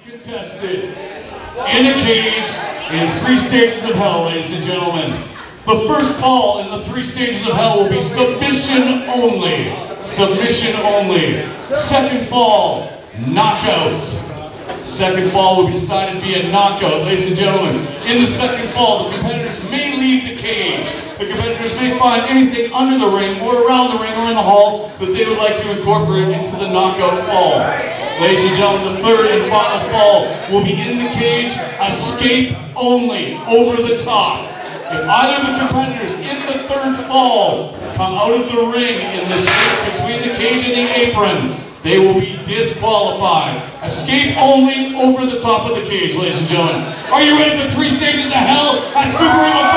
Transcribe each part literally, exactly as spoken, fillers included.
Contested in a cage in three stages of hell, ladies and gentlemen. The first fall in the three stages of hell will be submission only. Submission only. Second fall, knockout. Second fall will be decided via knockout, ladies and gentlemen. In the second fall, the competitors may leave the cage. The competitors may find anything under the ring or around the ring or in the hall that they would like to incorporate into the knockout fall. Ladies and gentlemen, the third and final fall will be in the cage, escape only, over the top. If either of the competitors in the third fall come out of the ring in the space between the cage and the apron, they will be disqualified. Escape only, over the top of the cage, ladies and gentlemen. Are you ready for three stages of hell at Super Eagle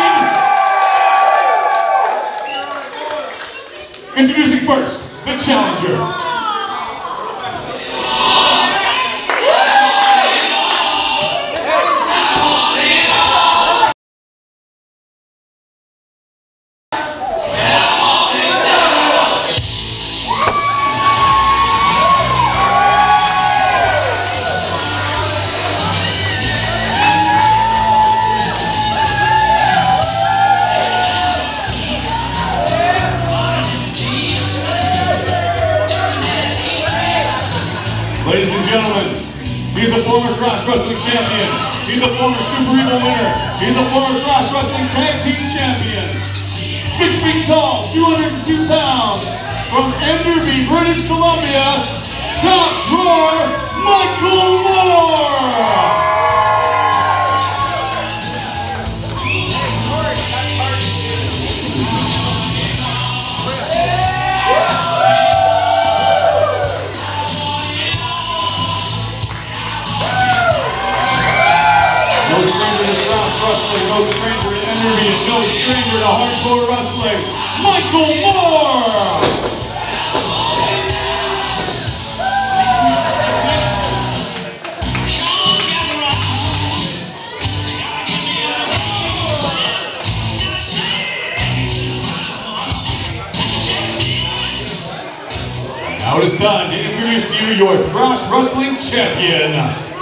thirteen? Introducing first, the challenger. Ladies and gentlemen, he's a former Thrash Wrestling Champion. He's a former Super Eagle winner. He's a former Thrash Wrestling Tag Team Champion. Six feet tall, two hundred two pounds, from Enderby, British Columbia, top drawer, Michael Moore! No stranger to Enderby, and no stranger to hardcore wrestling, Michael Moore! Now it is time to introduce to you your Thrash Wrestling Champion.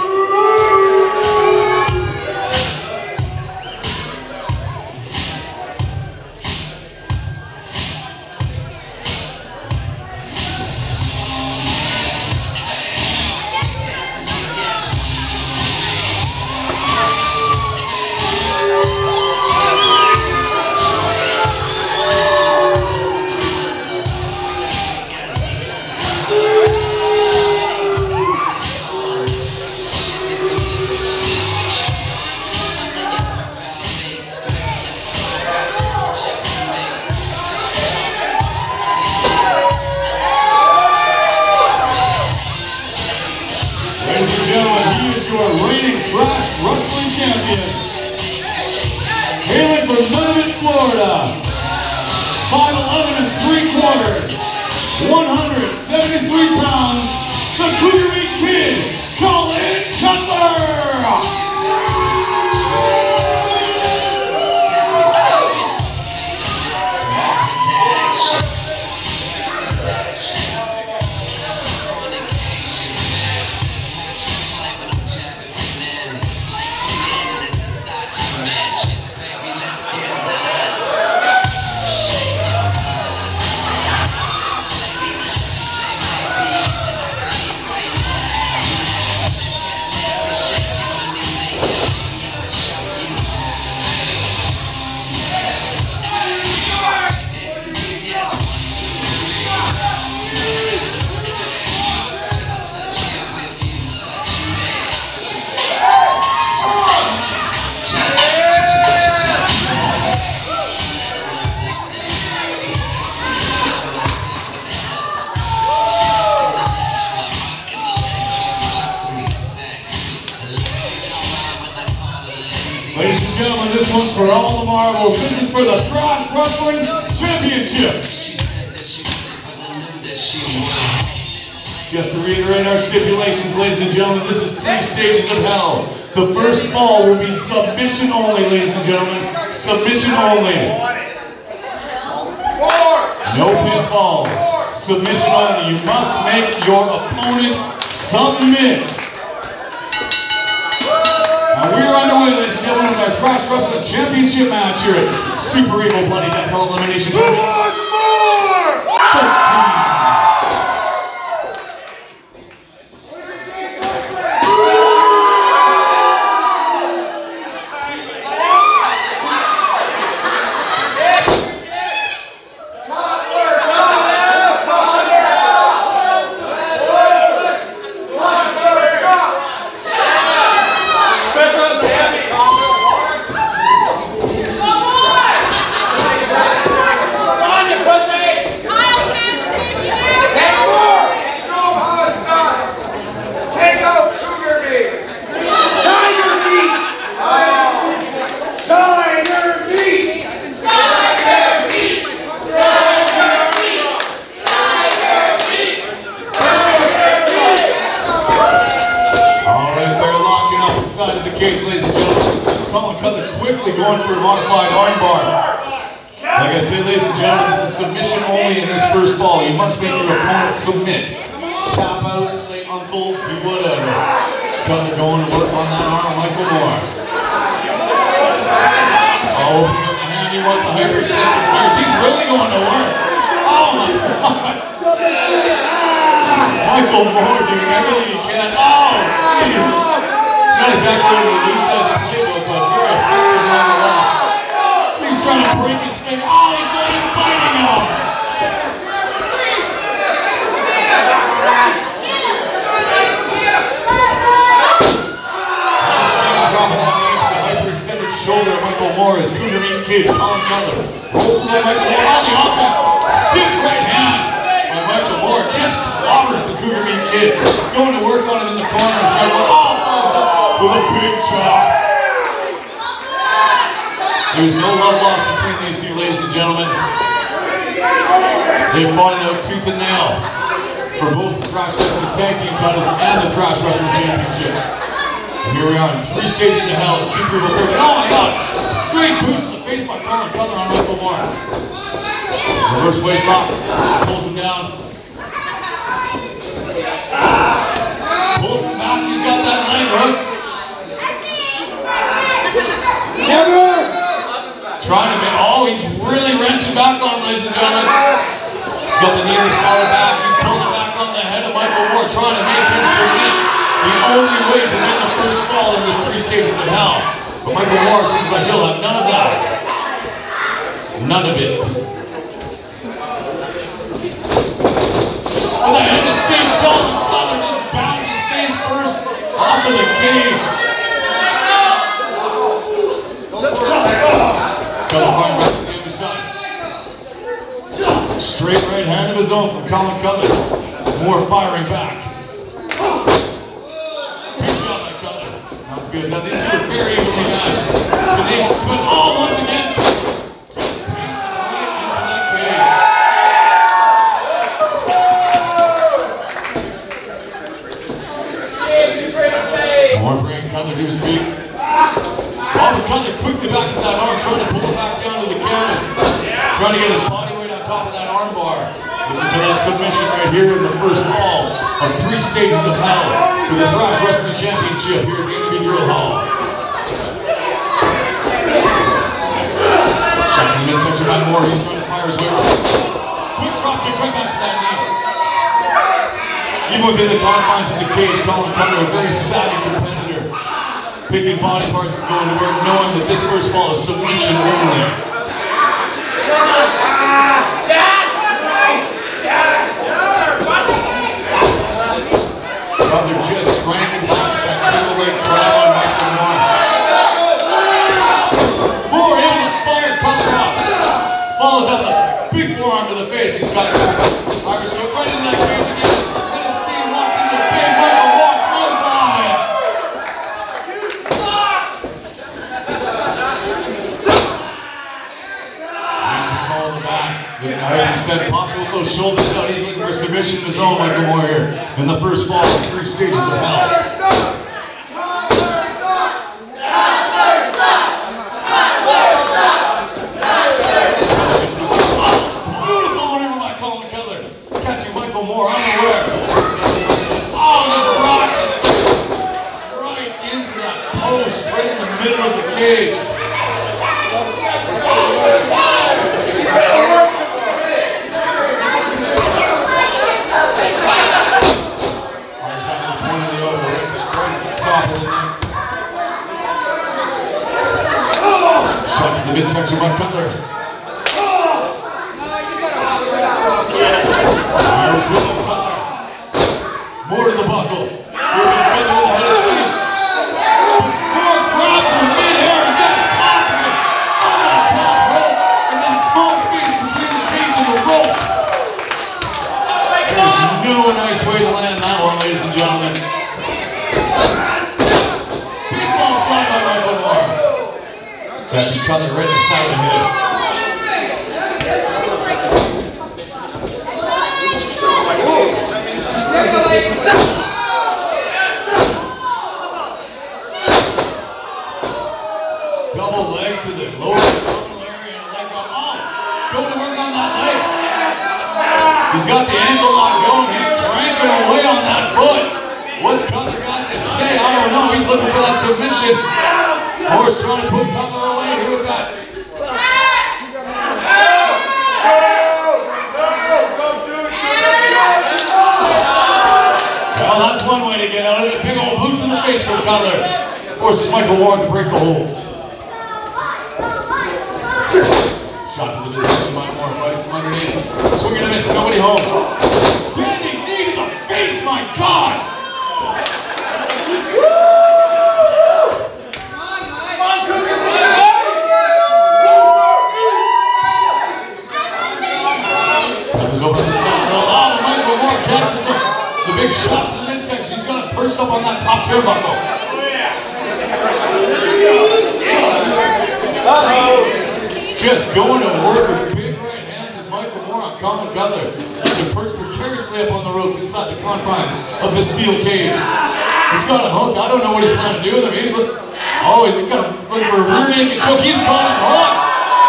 Ladies and gentlemen, he is your reigning Thrash Wrestling Champion. Hailing from Lebanon, Florida, five eleven and three quarters, one hundred seventy-three pounds, the Cougar Meat Kid, Collin Cutler! Ladies and gentlemen, this one's for all the marbles. This is for the Thrash Wrestling Championship. Just to reiterate our stipulations, ladies and gentlemen, this is three stages of hell. The first fall will be submission only, ladies and gentlemen. Submission only. No pinfalls. Submission only. You must make your opponent submit. underway, ladies and gentlemen, with our Thrash Wrestling Championship match here at Super Evil Bloody Death Hell Elimination Tournament. Who wants more? thirteen. Inside of the cage, ladies and gentlemen, Collin Cutler quickly going for a modified armbar. Like I said, ladies and gentlemen, this is submission only in this first ball. You must make your opponent submit. Tap out, say uncle, do whatever. Cutler going to work on that arm, Michael Moore. Oh, opening up the hand, he wants the hyperextensive fingers. He's really going to work. Oh my God. Michael Moore doing everything he can. Oh, jeez. Not exactly a relief as playbook, but very effective nonetheless. He's trying to break his finger. Oh, he's going, he's biting him! Nice stand dropping that knee to the hyperextended shoulder of Michael Moore as Cougar Meat Kid, Collin Cutler. Rolls by Michael Moore on the offense. Stiff right hand by Michael Moore. Just clobbers the Cougar Meat Kid. Going to work on him in the corner as Michael Moore. Oh, falls up with a big chop. There's no love lost between these two, ladies and gentlemen. They've fought it out tooth and nail for both the Thrash Wrestling Tag Team titles and the Thrash Wrestling Championship. And here we are in three stages of hell at Super Evil thirteen. Oh my God! Straight boot to the face by Collin Cutler on Michael Moore. Reverse waist lock. Pulls him down. Pulls him back. He's got that leg hooked. Never! Trying to make, oh, he's really wrenching back on, ladies and gentlemen. He's got the knee in the smaller back. He's pulling back on the head of Michael Moore, trying to make him submit. The only way to win the first fall in this three stages of hell. But Michael Moore seems like he'll have none of that. None of it. With a head of steam, Collin Cutler just bounces face first off of the cage. Cutler firing back to the other side. Straight right hand of his own from Collin Cutler. Moore firing back. Big shot by Cutler. Not to be undone. These two are very evenly matched. Tenacious puts. Oh, once again. Just pasted right into that cage. Moore bringing Cutler to his feet. Collin Cutler quickly back to that arm, trying to pull it back down to the canvas. Trying to get his body weight on top of that arm bar. Looking for that submission right here in the first fall of three stages of hell for the Thrash Wrestling Championship here at the Individual Hall. Shot to the midsection by Moore. He's trying to fire his way around. Quick drop kick right back to that knee. Even within the confines of the cage, Collin Cutler, a very savvy competitor. Picking body parts and going to work, knowing that this first fall is submission only. Cutler just cranking back with that single leg grab on Michael Moore. Moore able to fire Cutler off. Follows up the big forearm to the face. He's got Irish hook right into that cage again. Then a steam walks into a big Michael Moore clothesline. Hyperextend, pop with those shoulders out. He's looking for a submission of his own, Michael Moore here in the first fall of three stages of hell. Beautiful maneuver by Collin Cutler, catching Michael Moore unaware. Oh, just rocks his face right into that post, right in the out. There's no nice way to land that one, ladies and gentlemen. Baseball slide by Michael Moore. Catching Cutler right inside the head. Double legs to the lower abdominal area and a leg up. Oh, go to work on that leg. He's got the ankle lock going. He's cranking away on that foot. What's Cutler got to say? I don't know. He's looking for that submission. Moore's trying to put Cutler away here with that. Well, that's one way to get out of it. Big old boot to the face for Cutler. Forces Michael Moore to break the hold. Shot to the midsection by Moore, fighting from underneath. Swing and a miss, nobody home. Standing knee to the face, my God! Come on, Cougar! Comes over the side. Oh, Michael Moore catches him. The big shot to the midsection. He's got it perched up on that top turnbuckle. Just going to work with big right hands as Michael Moore on Collin Cutler. He's perched precariously up on the ropes inside the confines of the steel cage. He's got him hooked. I don't know what he's planning to do with him. He's look, oh, he's got him looking for a rear naked choke. He's got him hooked.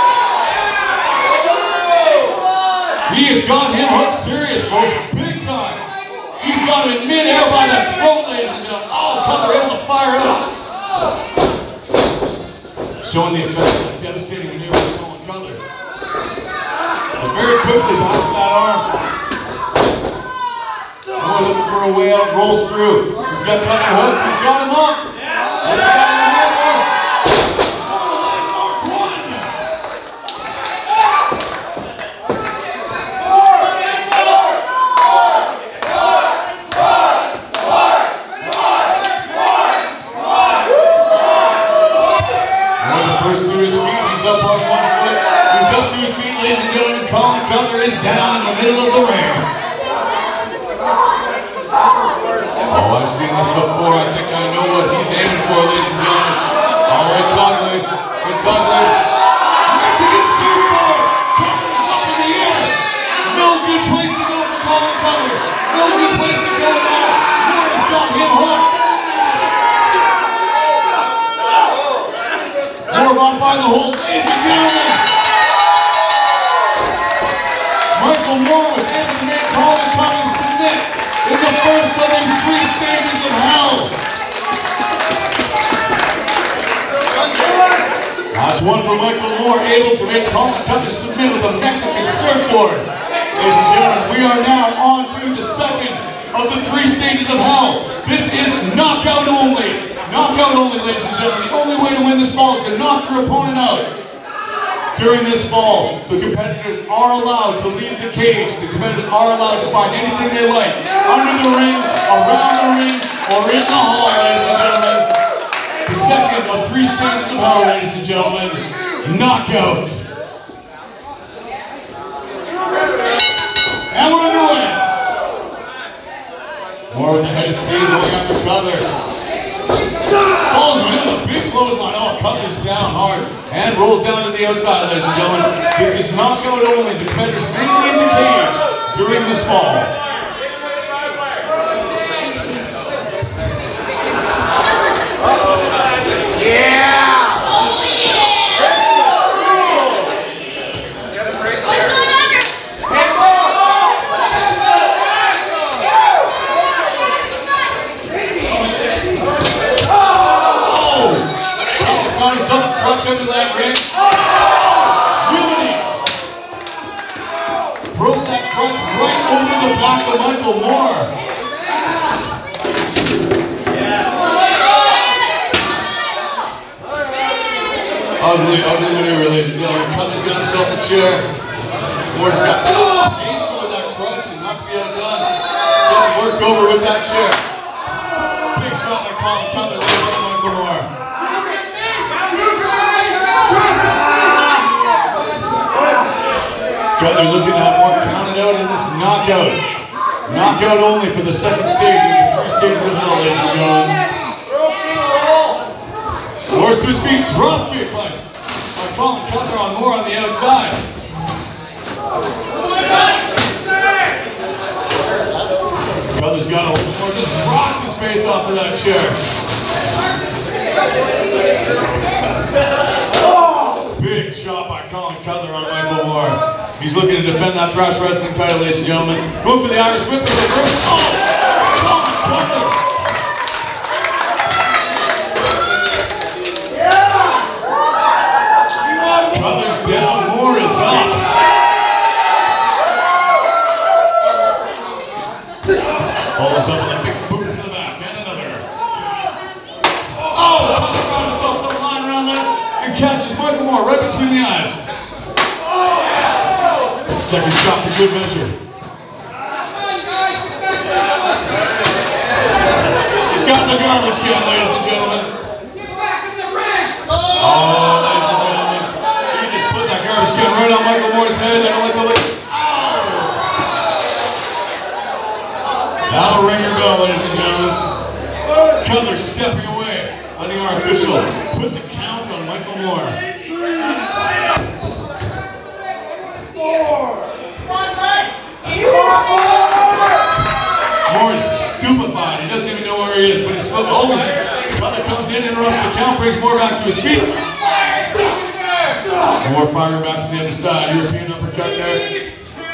He has got him hooked serious, folks, big time. He's got him in mid-air by the throat, ladies and gentlemen. Oh, Cutler able to fire up. Showing the effect of that devastating maneuver with Collin Cutler. But very quickly back to that arm. Moore looking for a way out, rolls through. He's got Cutler hooked, he's got him up. He's got him up. First to his feet, he's up on one foot. He's up to his feet, ladies and gentlemen. Collin Cutler is down in the middle of the ring. Oh, I've seen this before. I think I know what he's aiming for, ladies and gentlemen. Oh, it's ugly. It's ugly. Mexican surfboard. Cutler's up in the air. No good place to go for Collin Cutler. No good place to go now. Moore's got him hooked. Moore modifying the hold, ladies and gentlemen. Michael Moore was able to make Collin Cutler submit in the first of his three stages of hell. That's one for Michael Moore, able to make Collin Cutler submit with a Mexican surfboard. Ladies and gentlemen, we are now on to the second of the three stages of hell. This is knockout only. Knockout only, ladies and gentlemen. The only way to win this fall is to knock your opponent out. During this fall, the competitors are allowed to leave the cage. The competitors are allowed to find anything they like under the ring, around the ring, or in the hall, ladies and gentlemen. The second of three stages of hell, ladies and gentlemen. Knockout. And we're underway. Moore with the head of steam going after Cutler. Falls him into the big clothesline. Oh, Cutler's down hard and rolls down to the outside, ladies and gentlemen. This is knockout only. The competitors may leave the cage during this fall. Yeah! Clutch under that ring. Jiminy! Broke that crutch right over the back of Michael Moore. Ugly, ugly maneuver, ladies and gentlemen. Cutler's got himself a chair. Moore's got pasted with that crutch and not to be outdone. Getting worked over with that chair. Big shot by Collin Cutler, ladies and gentlemen, Michael Moore. Cutler looking to have more in this knockout. Knockout only for the second stage of the three stages of hell, ladies and gentlemen. Forced to his feet, drop kick by, by Collin Cutler on Moore on the outside. Cutler's got a little more, just rocks his face off of that chair. Big shot by Collin Cutler on Michael Moore. He's looking to defend that Thrash Wrestling title, ladies and gentlemen. Going for the Irish whip with the reverse. Oh! Collin Cutler! Cutler's down, Moore is up. Pulls up with a big boot to the back, and another. Oh! Cutler brought himself some line around there and catches Michael Moore right between the eyes. Second shot for good measure. He's got the garbage can, ladies and gentlemen. Get back in the ring! Oh, ladies and gentlemen. He just put that garbage can right on Michael Moore's head. I don't like the lick. That'll ring your bell, ladies and gentlemen. Cutler stepping away, letting our official put the count on Michael Moore. Moore is stupefied. He doesn't even know where he is, but he's still always. Cutler comes in, interrupts the count, brings Moore back to his feet. Moore firing back from the other side. European uppercut there.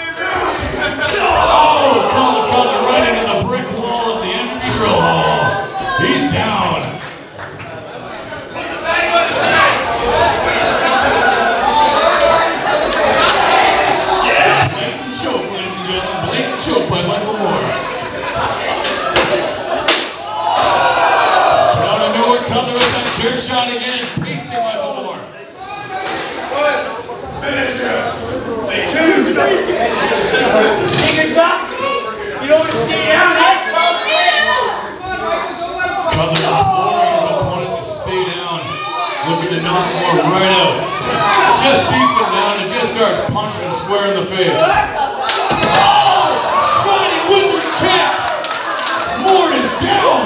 Oh, Collin Cutler right into the brick wall of the enemy drill hall. He's down. Blatant choke, ladies and gentlemen. Blatant choke by Michael Moore. Out of nowhere, Cutler with that chair shot again. Pasting Michael Moore. Finish him! Two! Take it up! You don't want to stay down, that's Cutler imploring his opponent to stay down. Looking to knock Moore right out. Just seats him down and just starts punching him square in the face. Oh! Shining wizard kick! Moore is down!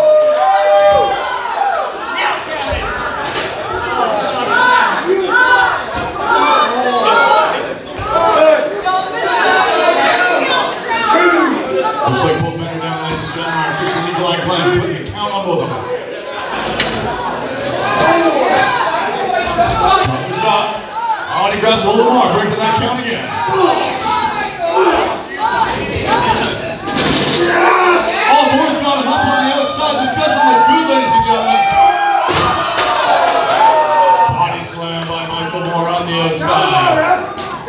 Looks like both men are down, ladies and gentlemen. Our official legal eye plan, putting the count on both of them. Cutler's up. Oh, and he grabs a little more, breaking that count again. Oh, Moore's got him up on the outside. This doesn't look good, ladies and gentlemen. Body slam by Michael Moore on the outside.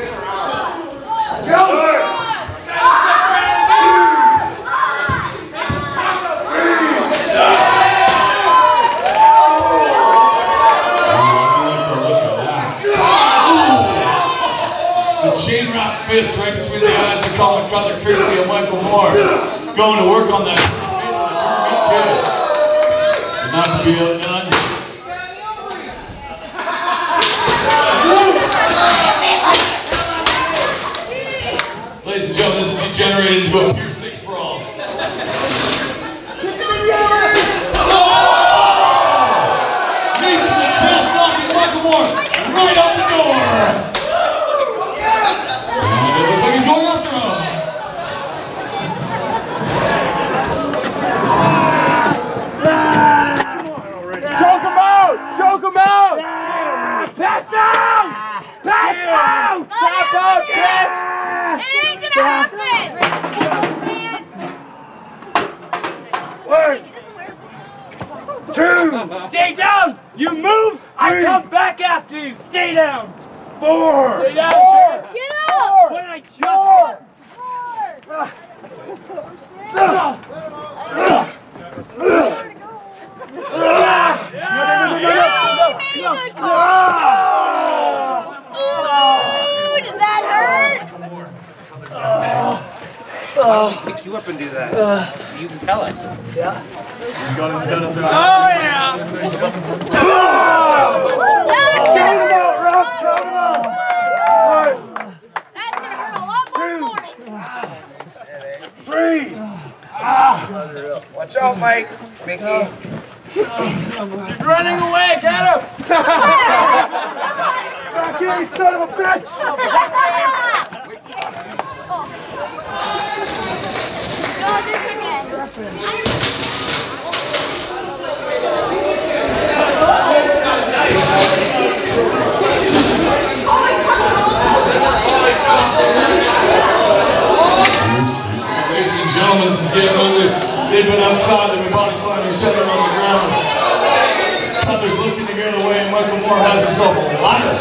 Chain wrap fist right between the eyes to Collin Cutler, Chrissy, and Michael Moore. Going to work on that face of the Cougar Meat Kid. Not to be outdone. Ladies and gentlemen, this is degenerated into a pure six brawl. Knees to the chest, knocking Michael Moore right out the door. It looks like he's going after him. choke him out! Choke him out! Yeah. Pass out! Pass yeah. out! Stop out, kid! It ain't gonna happen! One, two, stay down! You move, I come back after you! Stay down! Four! Stay down! Four! Get up! What did I just Four! Four! Did that hurt? I'll pick you up and do that. Uh, you can tell us. Yeah. You got him set up there. Oh, yeah! Count him out, Ruff! Count him out! That's gonna hurt a lot more in the morning. Joe, Mike. Mickey. He's running away, get him! Back here, you son of a bitch! No, this again. Ladies and gentlemen, this is getting ugly. They've been outside, they've been body slamming each other on the ground. Cutler's looking to get away, and Michael Moore has himself a ladder.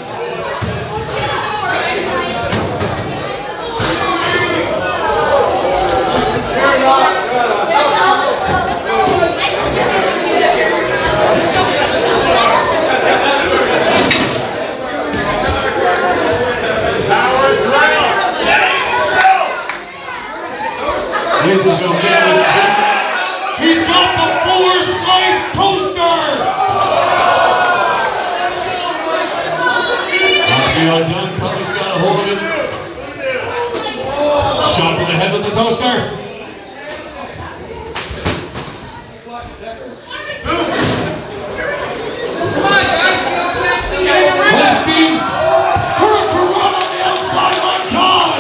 Ladies and gentlemen, he's got the four-slice toaster! Not to be outdone, Cutler's got a hold of it. Shot to the head with the toaster. Let his team hurry for run on the outside, my God!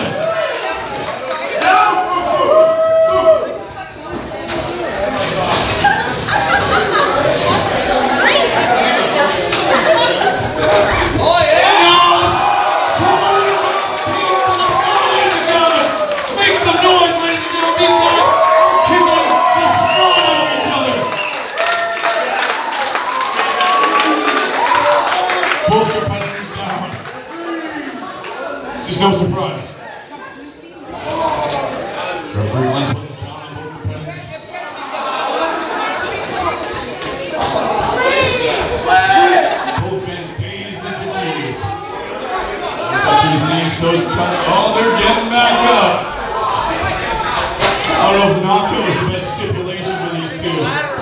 No surprise. Referee Glenn put the count on both competitors. Both been dazed and confused. He's up to his knees, so is Cutler. Oh, they're getting back up. I don't know if knockout was the best stipulation for these two.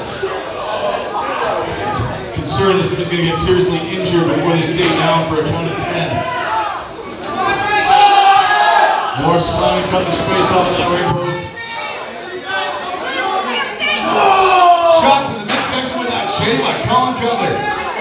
Concerned this is going to get seriously injured before they stay down for a count of ten. More slamming, cut the space off of that ring post. Shot to the midsection with that chain by Collin Cutler.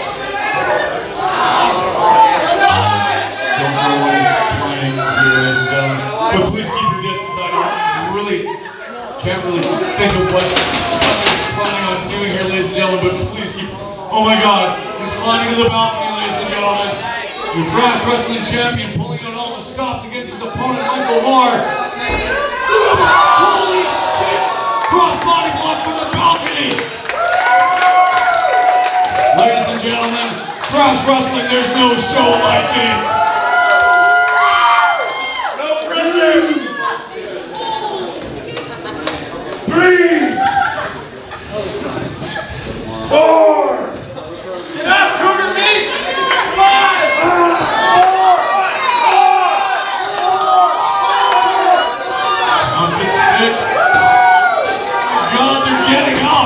Don't know what he's playing here, ladies and gentlemen. But please keep your distance. I really can't really think of what he's planning on doing here, ladies and gentlemen. But please keep. Oh my God, he's climbing to the balcony, ladies and gentlemen. Your Thrash Wrestling Champion pulling out all the stops against his opponent, Michael Moore. Holy shit! Cross-body block from the balcony! Ladies and gentlemen, Thrash Wrestling, there's no show like it! No pressure! Three! Four! Get up, Cougar Meat! Five! Six. God, they're getting up.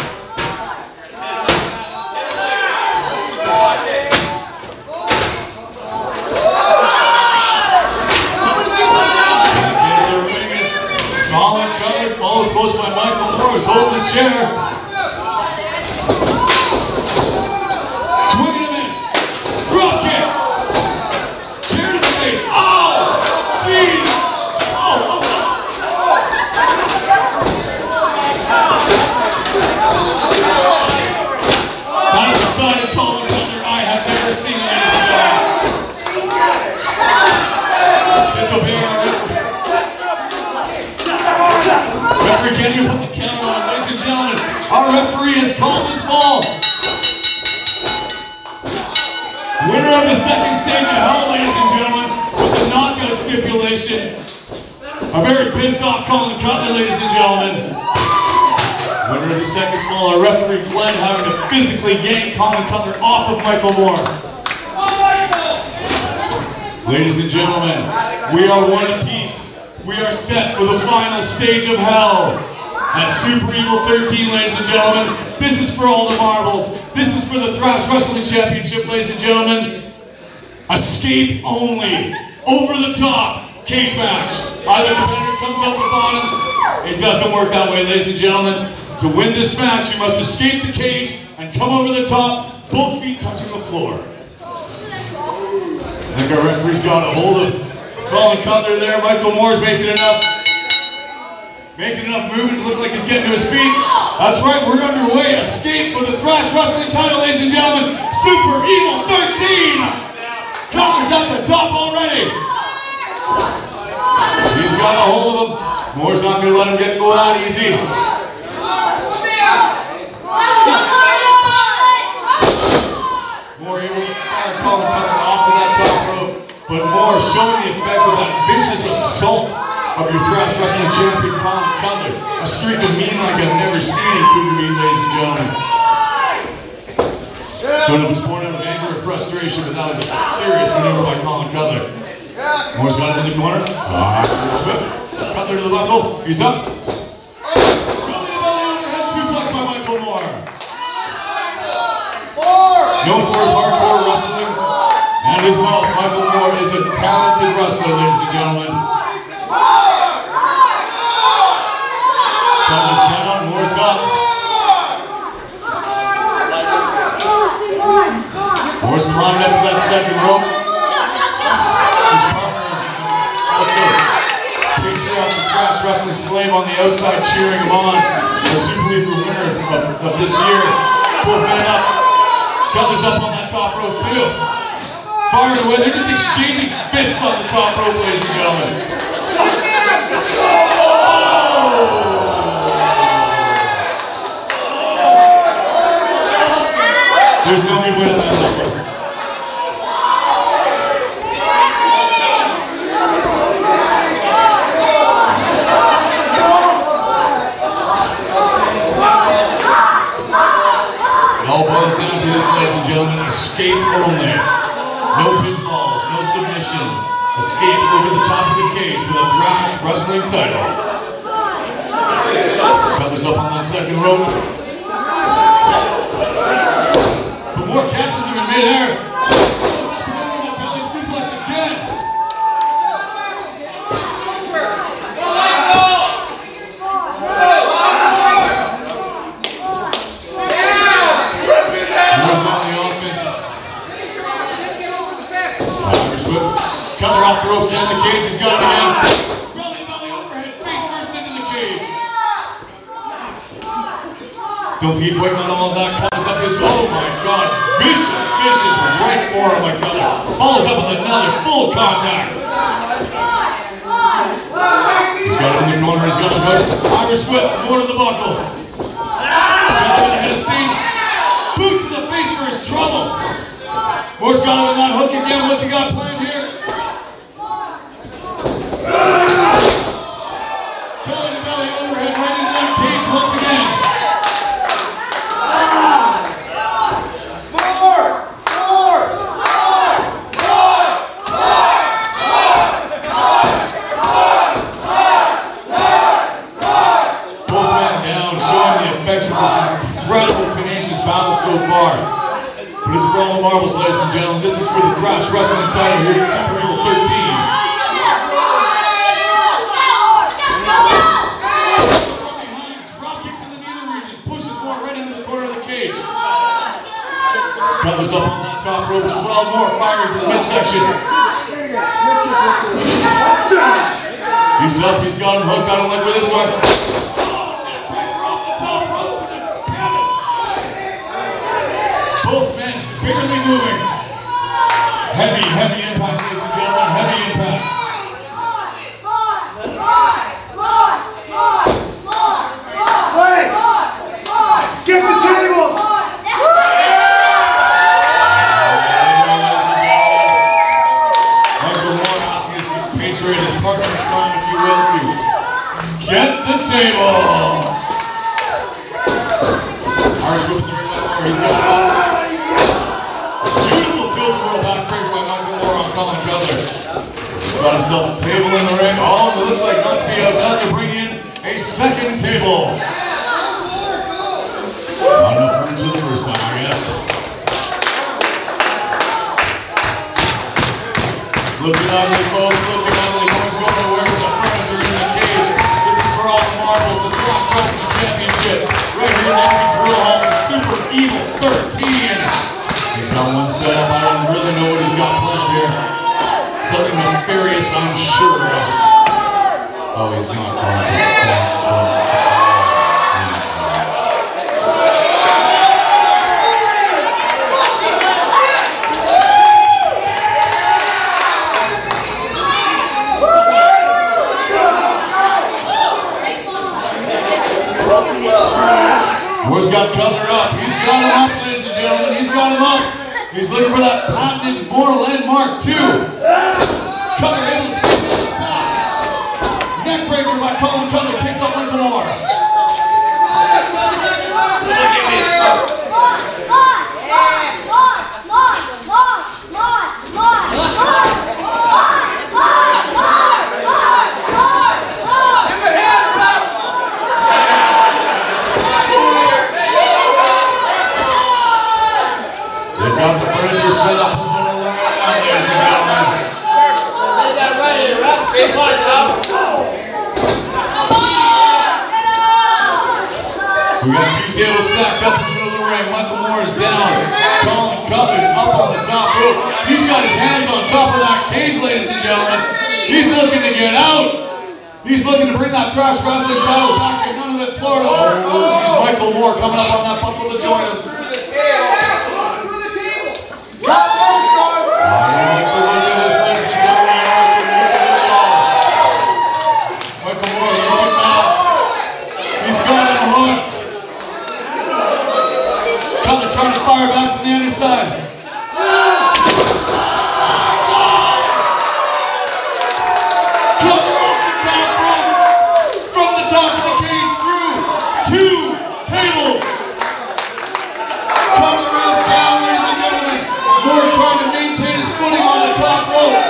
Collin Cutler, followed close by Michael Moore, who's holding the chair. Swing and a miss. Drop kick. Chair to the face. Oh, jeez. Oh, oh, oh. That is a sign of Collin Cutler I have never seen, ladies and gentlemen. Disobeying our referee. Referee, can you put the count on, ladies and gentlemen? Our referee has called this fall. Winner of the second stage of hell, ladies and gentlemen, with the knockout stipulation. A very pissed off Collin Cutler, ladies and gentlemen. Winner of the second fall, our referee Glenn having to physically yank Collin Cutler off of Michael Moore. Ladies and gentlemen, we are one apiece. We are set for the final stage of hell. At Super Evil thirteen, ladies and gentlemen, this is for all the marbles. This is for the Thrash Wrestling Championship, ladies and gentlemen. Escape only. Over the top. Cage match. Either competitor comes out the bottom. It doesn't work that way, ladies and gentlemen. To win this match, you must escape the cage and come over the top, both feet touching the floor. I think our referee's got a hold of Collin Cutler there. Michael Moore's making enough, making enough movement to look like he's getting to his feet. That's right, we're underway. Escape for the Thrash Wrestling title, ladies and gentlemen. Super Evil thirteen. Cutler's at the top already. He's got a hold of him. Moore's not going to let him get go out easy. Moore able to fire Collin Cutler off of that top rope, but Moore showing the effects of that vicious assault of your Thrash Wrestling champion, Collin Cutler. A streak of mean like I've never seen in Cougar Meat, ladies and gentlemen. Don't know if it was born out of anger or frustration, but that was a serious maneuver by Collin Cutler. Moore's got it in the corner. Ah, whip. Cutler to the buckle. He's up. Belly to belly overhead suplex by Michael Moore. Known for his hardcore wrestling and his mouth, Michael Moore is a talented wrestler, ladies and gentlemen. Cutler's down, Moore's up. Moore's climbed up to that second rope. His partner, also patriarch of Thrash Wrestling Slave on the outside cheering him on. The Super League winner of, of this year. Both men up. Cutler's up on that top rope too. Firing away, they're just exchanging fists on the top rope, ladies and gentlemen. There's no good way to that number. It all boils down to this, ladies and gentlemen, escape only. No pinfalls, no submissions. Escape over the top of the cage for the Thrash Wrestling title. Cutler's up on that second rope. But Moore catches him in midair. Goes up and over that belly suplex again. Moore's on the offense. Irish whip. Cutler off the ropes and the cage. He's got it again. Belly to belly overhead. Face first into the cage. Don't think he quite got all of that. Cutler's up his. Oh my God. Vicious, vicious right forearm by Cutler. Follows up with another full contact. He's got him in the corner. He's got him hooked. Irish whip. More to the buckle. Got him in the head of steam. Boot to the face for his trouble. Moore's got him in that hook again. What's he got planned here? Belly to belly overhead right into that cage once again. So far. But it's for all the marbles, ladies and gentlemen. This is for the Thrash Wrestling title here at Super Evil thirteen. From behind, drop kick to the knee regions, pushes Moore right into the corner of the cage. Cutler's up on that top rope as well. Moore firing to the midsection. He's up, he's got him hooked. I don't like where this one. Both men barely moving. Heavy, heavy impact, ladies and gentlemen. Heavy impact. Slay! Get the tables! Michael Moore asking his compatriot, his partner in crime, if you will, to get the table. Irish whip the ring by Moore. He's got it up. Collin Cutler got himself a table in the ring. Oh, it looks like not to be outdone. They bring in a second table. Not enough furniture the first time, I guess. Looking ugly, folks. Looking ugly. Moore's going to work with the furniture in the cage. This is for all the marbles. The Thrash Wrestling Championship. Oh, he's not going to stand up. Moore's got Cutler up. He's got him up, ladies and gentlemen. He's got him up. He's looking for that patented Moore landmark two. Cutler able to squeeze into the back. Neck breaker by Collin Cutler takes out Michael Moore. Give me a smoke. They've got the furniture set up in the middle of the ring, ladies and gentlemen. They got ready to wrap three points up. We got two tables stacked up in the middle of the ring. Michael Moore is down. Collin Cutler's up on the top rope. He's got his hands on top of that cage, ladies and gentlemen. He's looking to get out. He's looking to bring that Thrash Wrestling title back to none of it, Florida. Oh, here's Michael Moore coming up on that buckle to join him. Trying to fire back from the underside. Cutler off the top rope, from the top of the cage through two tables. Cutler is down, ladies and gentlemen. Moore trying to maintain his footing on the top rope.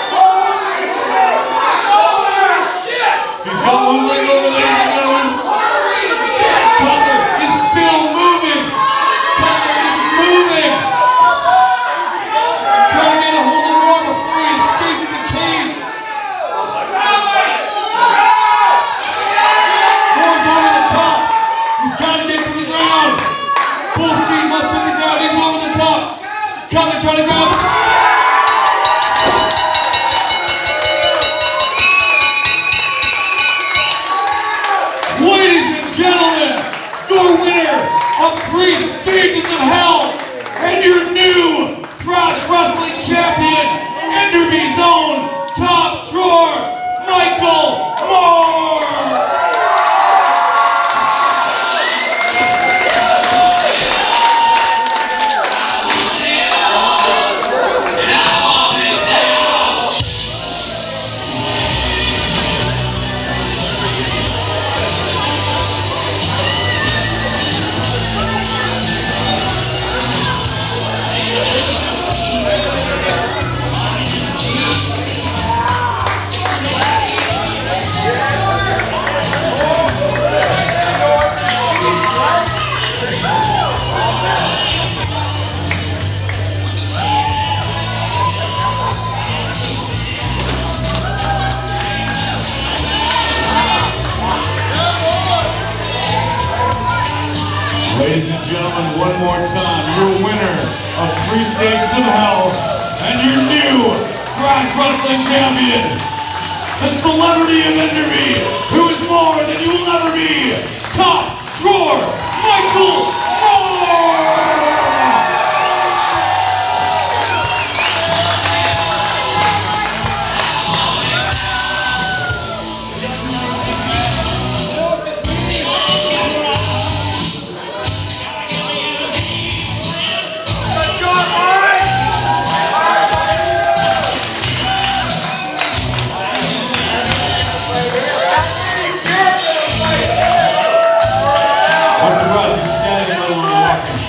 He's got one leg over, ladies and gentlemen. Cutler is still moving. Moving! Trying to get a hold of Moore before he escapes the cage. Moore's over the top. He's got to get to the ground. Both feet must hit the ground. He's over the top. Cutler trying to grab. Ladies and gentlemen, your winner of three stages of hell and your new Thrash Wrestling Champion, Enderby's own top drawer, Michael Moore! Ladies and gentlemen, one more time, your winner of three stages of hell and your new Thrash Wrestling Champion, the celebrity of Enderby, who is more than you will ever be, top drawer, Michael Moore! I'm surprised he's standing let alone walking.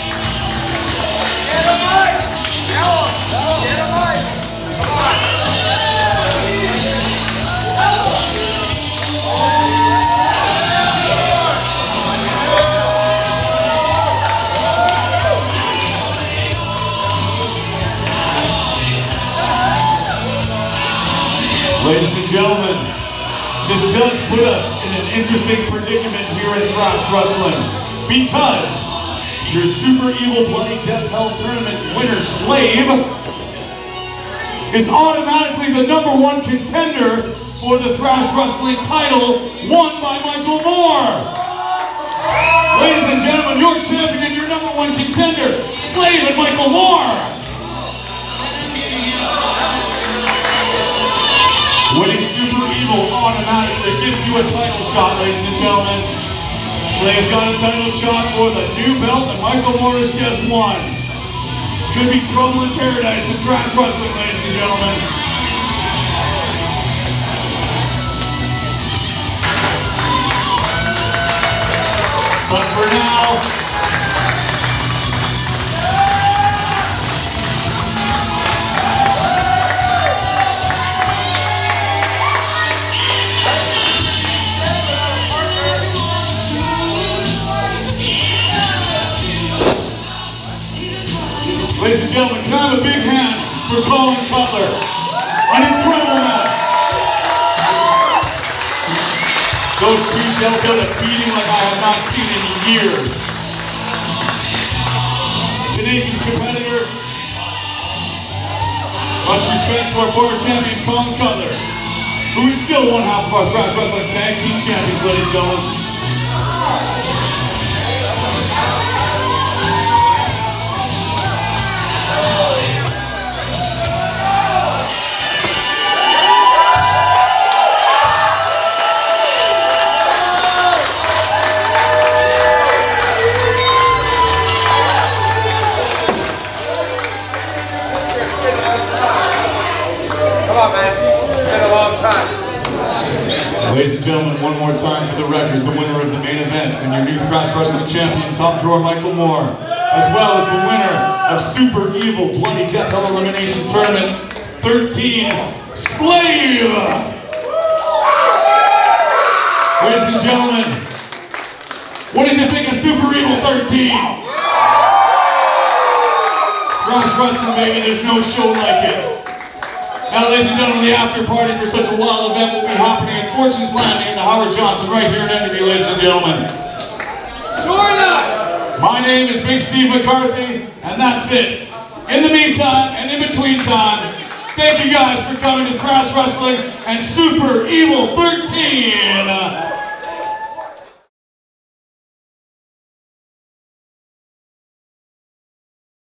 Ladies and gentlemen, this does put us in an interesting predicament here at Thrash Wrestling, because your Super Evil Bloody Death Hell Tournament winner, Slave, is automatically the number one contender for the Thrash Wrestling title, won by Michael Moore. Ladies and gentlemen, your champion, your number one contender, Slave and Michael Moore. Winning Super Evil automatically gives you a title shot, ladies and gentlemen. Slave's got a title shot for the new belt that Michael Moore has just won. Could be trouble in paradise in Thrash Wrestling, ladies and gentlemen. But for now, ladies and gentlemen, can I have a big hand for Collin Cutler? An incredible match. Those two dealt out a beating like I have not seen in years. Tenacious competitor. Much respect to our former champion, Collin Cutler, who is still one half of our Thrash Wrestling Tag Team Champions, ladies and gentlemen. Ladies and gentlemen, one more time for the record, the winner of the main event and your new Thrash Wrestling champion, top drawer Michael Moore, as well as the winner of Super Evil Bloody Death Hell Elimination Tournament thirteen, Slave! Ladies and gentlemen, what did you think of Super Evil thirteen? Thrash Wrestling, baby, there's no show like it. Now, ladies and gentlemen, the after party for such a wild event will be happening at Fortune's Landing in the Howard Johnson right here in Enderby, ladies and gentlemen. Join us! My name is Big Steve McCarthy, and that's it. In the meantime, and in between time, thank you guys for coming to Thrash Wrestling and Super Evil thirteen.